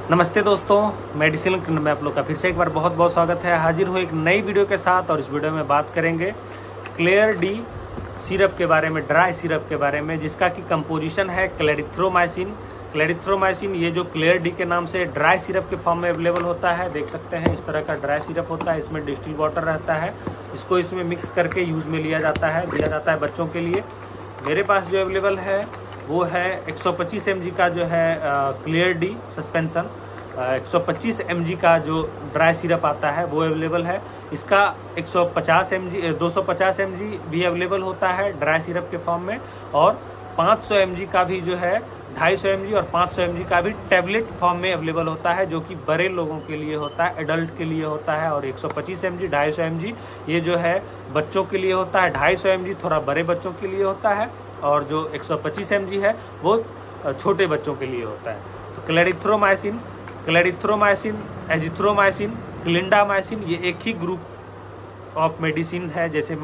नमस्ते दोस्तों, medicine kingdom में आप लोग का फिर से एक बार बहुत बहुत स्वागत है। हाजिर हूँ एक नई वीडियो के साथ और इस वीडियो में बात करेंगे क्लियर डी सिरप के बारे में, ड्राई सिरप के बारे में, जिसका कि कंपोजिशन है क्लैरिथ्रोमाइसिन। क्लैरिथ्रोमाइसिन ये जो क्लियर डी के नाम से ड्राई सिरप के फॉर्म में अवेलेबल होता है, देख सकते हैं इस तरह का ड्राई सिरप होता है। इसमें डिस्टिल वाटर रहता है, इसको इसमें मिक्स करके यूज़ में दिया जाता है बच्चों के लिए। मेरे पास जो अवेलेबल है वो है 125 mg का जो है क्लियर डी सस्पेंशन। 125 mg का जो ड्राई सिरप आता है वो अवेलेबल है। इसका 250 mg भी अवेलेबल होता है ड्राई सिरप के फॉर्म में, और 500 mg का भी जो है 250 mg और 500 mg का भी टैबलेट फॉर्म में अवेलेबल होता है, जो कि बड़े लोगों के लिए होता है, एडल्ट के लिए होता है। और 125 mg 250 mg ये जो है बच्चों के लिए होता है, 250 mg थोड़ा बड़े बच्चों के लिए होता है, और जो 125 mg है वो छोटे बच्चों के लिए होता है। तो क्लैरिथ्रोमाइसिन, एजिथ्रोमाइसिन, क्लिंडामाइसिन ये एक ही ग्रुप ऑफ मेडिसिन है, जैसे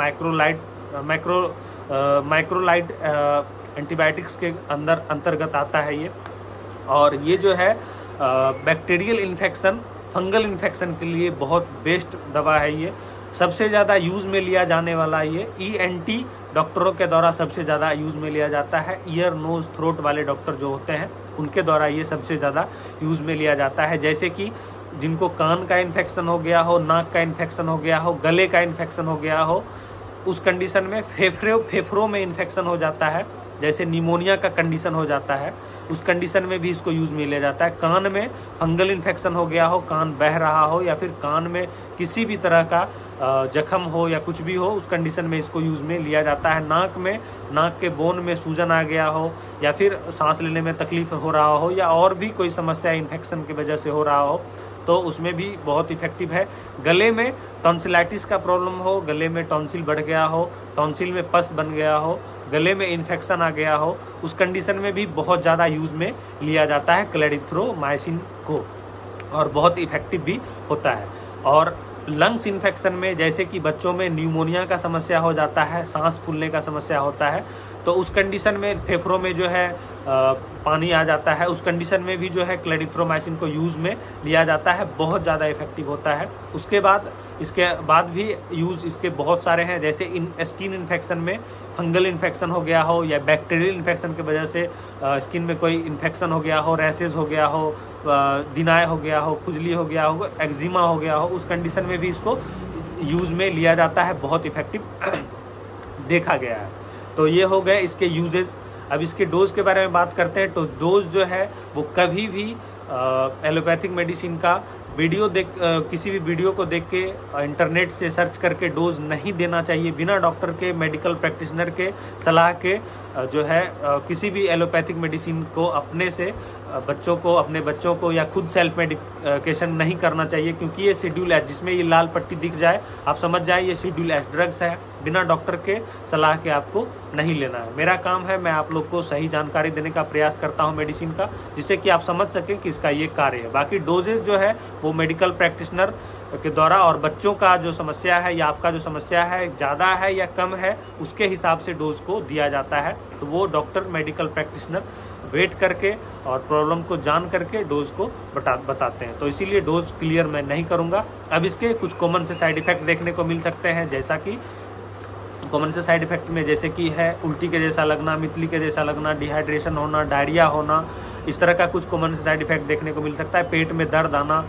माइक्रोलाइड एंटीबायोटिक्स के अंतर्गत आता है ये। और ये जो है बैक्टीरियल इन्फेक्शन, फंगल इन्फेक्शन के लिए बहुत बेस्ट दवा है ये। सबसे ज़्यादा यूज़ में लिया जाने वाला ये ENT डॉक्टरों के द्वारा सबसे ज़्यादा यूज़ में लिया जाता है। ईयर नोज थ्रोट वाले डॉक्टर जो होते हैं उनके द्वारा ये सबसे ज़्यादा यूज़ में लिया जाता है। जैसे कि जिनको कान का इन्फेक्शन हो गया हो, नाक का इन्फेक्शन हो गया हो, गले का इन्फेक्शन हो गया हो, उस कंडीशन में फेफड़ों में इन्फेक्शन हो जाता है, जैसे निमोनिया का कंडीशन हो जाता है, उस कंडीशन में भी इसको यूज़ में लिया जाता है। कान में फंगल इन्फेक्शन हो गया हो, कान बह रहा हो, या फिर कान में किसी भी तरह का जख्म हो या कुछ भी हो, उस कंडीशन में इसको यूज़ में लिया जाता है। नाक के बोन में सूजन आ गया हो, या फिर सांस लेने में तकलीफ हो रहा हो, या और भी कोई समस्या इन्फेक्शन की वजह से हो रहा हो, तो उसमें भी बहुत इफेक्टिव है। गले में टॉन्सिलाइटिस का प्रॉब्लम हो, गले में टॉन्सिल बढ़ गया हो, टॉन्सिल में पस बन गया हो, गले में इन्फेक्शन आ गया हो, उस कंडीशन में भी बहुत ज़्यादा यूज़ में लिया जाता है क्लैरिथ्रोमाइसिन को, और बहुत इफेक्टिव भी होता है। और लंग्स इन्फेक्शन में, जैसे कि बच्चों में न्यूमोनिया का समस्या हो जाता है, सांस फूलने का समस्या होता है, तो उस कंडीशन में फेफड़ों में जो है पानी आ जाता है, उस कंडीशन में भी जो है क्लैरिथ्रोमाइसिन को यूज़ में लिया जाता है, बहुत ज़्यादा इफेक्टिव होता है। इसके बाद भी यूज़ इसके बहुत सारे हैं, जैसे स्किन इन्फेक्शन में, फंगल इन्फेक्शन हो गया हो, या बैक्टीरियल इन्फेक्शन की वजह से स्किन में कोई इन्फेक्शन हो गया हो, रैसेस हो गया हो, दिनाय हो गया हो, खुजली हो गया हो, एक्जिमा हो गया हो, उस कंडीशन में भी इसको यूज़ में लिया जाता है, बहुत इफेक्टिव देखा गया है। तो ये हो गए इसके यूजेस। अब इसके डोज के बारे में बात करते हैं। तो डोज जो है वो कभी भी एलोपैथिक मेडिसिन का किसी भी वीडियो को देख के, इंटरनेट से सर्च करके डोज नहीं देना चाहिए। बिना डॉक्टर के, मेडिकल प्रैक्टिशनर के सलाह के जो है किसी भी एलोपैथिक मेडिसिन को अपने बच्चों को या खुद सेल्फ मेडिकेशन नहीं करना चाहिए, क्योंकि ये शेड्यूल एच, जिसमें ये लाल पट्टी दिख जाए आप समझ जाए ये शेड्यूल एच ड्रग्स है। बिना डॉक्टर के सलाह के आपको नहीं लेना है। मेरा काम है, मैं आप लोग को सही जानकारी देने का प्रयास करता हूं मेडिसिन का, जिससे कि आप समझ सकें कि इसका ये कार्य है। बाकी डोजेज जो है वो मेडिकल प्रैक्टिशनर के द्वारा, और बच्चों का जो समस्या है या आपका जो समस्या है ज़्यादा है या कम है, उसके हिसाब से डोज को दिया जाता है। तो वो डॉक्टर, मेडिकल प्रैक्टिशनर वेट करके और प्रॉब्लम को जान करके डोज को बताते हैं। तो इसीलिए डोज क्लियर मैं नहीं करूँगा। अब इसके कुछ कॉमन से साइड इफेक्ट देखने को मिल सकते हैं, जैसा कि कॉमन से साइड इफेक्ट में जैसे कि है उल्टी के जैसा लगना, मितली के जैसा लगना, डिहाइड्रेशन होना, डायरिया होना, इस तरह का कुछ कॉमन से साइड इफेक्ट देखने को मिल सकता है। पेट में दर्द आना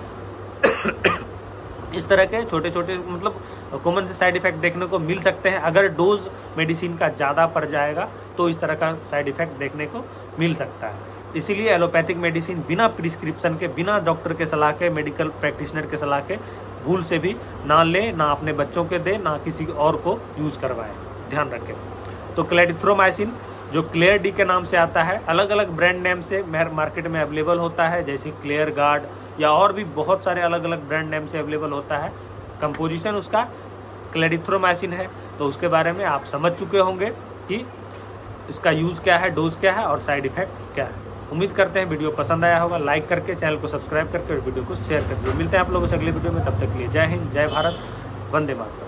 इस तरह के छोटे छोटे कॉमन से साइड इफेक्ट देखने को मिल सकते हैं। अगर डोज मेडिसिन का ज़्यादा पड़ जाएगा तो इस तरह का साइड इफेक्ट देखने को मिल सकता है। इसीलिए एलोपैथिक मेडिसिन बिना प्रिस्क्रिप्शन के, बिना डॉक्टर के सलाह के, मेडिकल प्रैक्टिशनर के सलाह के भूल से भी ना ले, ना अपने बच्चों के दे, ना किसी और को यूज़ करवाएं, ध्यान रखें। तो क्लैरिथ्रोमाइसिन जो क्लियर डी के नाम से आता है, अलग अलग ब्रांड नेम से मार्केट में अवेलेबल होता है, जैसे क्लियर गार्ड या और भी बहुत सारे अलग अलग ब्रांड नेम से अवेलेबल होता है। कंपोजिशन उसका क्लैरिथ्रोमाइसिन है, तो उसके बारे में आप समझ चुके होंगे कि इसका यूज़ क्या है, डोज क्या है और साइड इफेक्ट क्या है। उम्मीद करते हैं वीडियो पसंद आया होगा। लाइक करके, चैनल को सब्सक्राइब करके और वीडियो को शेयर करके मिलते हैं आप लोगों से अगले वीडियो में। तब तक के लिए जय हिंद, जय भारत, वंदे मातरम।